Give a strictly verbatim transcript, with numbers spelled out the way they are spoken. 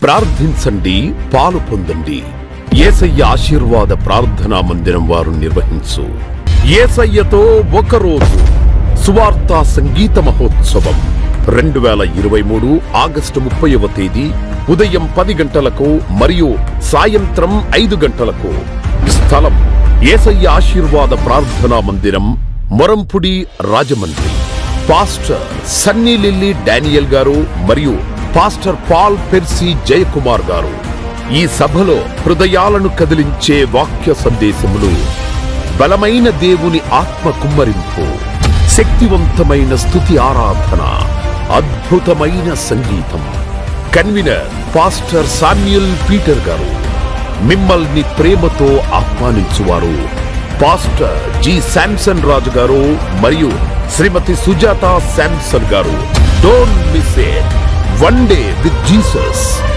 ప్రార్థించండి, పాలు పొందండి. యేసయ్య ఆశీర్వాద ప్రార్థనా మందిరం వారు నిర్వహించు యేసయ్యతో ఒకరోజు సువార్త సంగీత మహోత్సవం రెండు వేల ఇరవై మూడు ఆగస్టు ముప్పైవ తేదీ ఉదయం పది గంటలకు మరియు సాయంత్రం ఐదు గంటలకు. స్థలం యేసయ్య ఆశీర్వాద ప్రార్థనా మందిరం, మొరంపుడి, రాజమండ్రి. పాస్టర్ సన్నీ లిల్లీ డానియల్ గారు మరియు పాస్టర్ పాల్ పెర్సీ జయకుమార్ గారు. ఈ సభలో హృదయాలను కదిలించే వాక్య సందేశములు, బలమైన దేవుని ఆత్మ కుమ్మరింపు, శక్తివంతమైన స్తుతి ఆరాధన, అద్భుతమైన సంగీతం. కన్వీనర్ పాస్టర్ సామ్యూల్ పీటర్ గారు. మిమ్మల్ని ప్రేమతో ఆహ్వానించువారు పాస్టర్ జి శాంసన్ రాజు గారు మరియు శ్రీమతి సుజాత శాంసన్ గారు. Don't miss it. One day with Jesus.